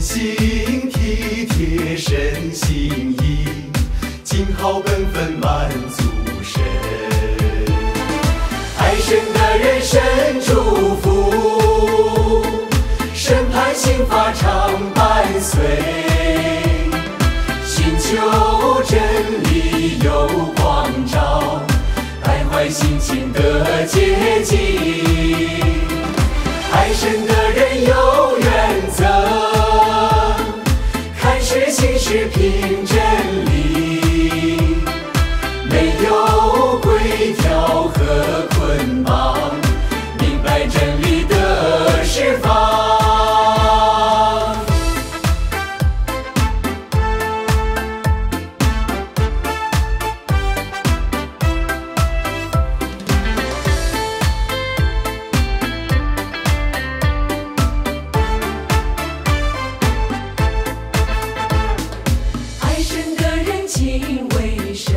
心体贴身心意，尽好本分满足神。爱神的人神祝福，神派心法常伴随，寻求真理有光照，带坏心情的捷径。爱神的人有原则，看事行事凭真理，没有规条和捆绑，明白真理的释放。敬畏神，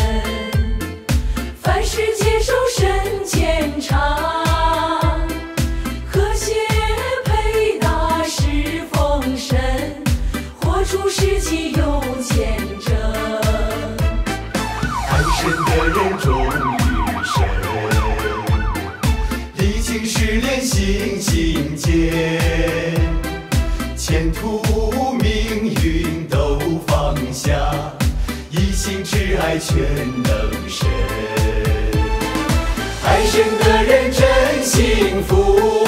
凡事接受神检查，和谐配搭侍奉神，活出实际有见证。爱神的人忠于神，历经试炼行境界，前途命运都放下，一心只爱全能神。爱神的人真幸福，